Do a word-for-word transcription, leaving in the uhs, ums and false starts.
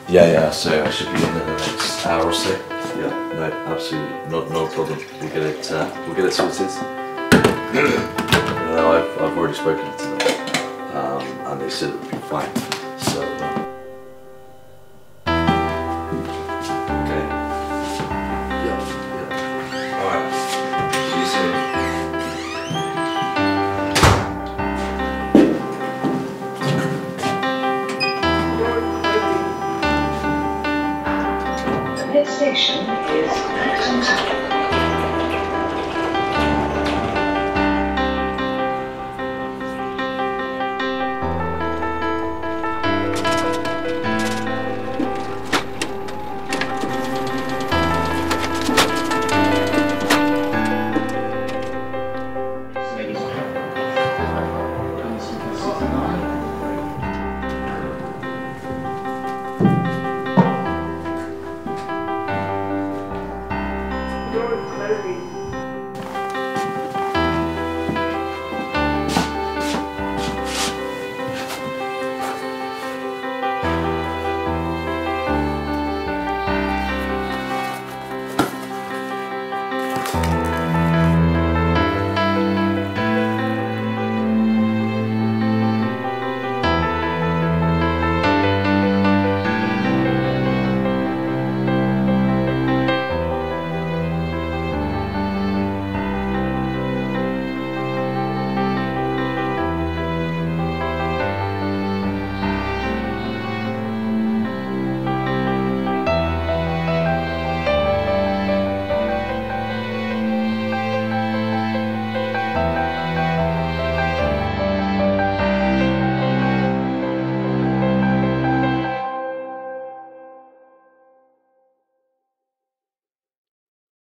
Yeah, yeah. So I should be in in the next hour or so. Yeah, no, absolutely, not no problem. We'll get it. Uh, we'll get it sorted. no, I've I've already spoken to them, um, and they said it would be fine. So. Uh,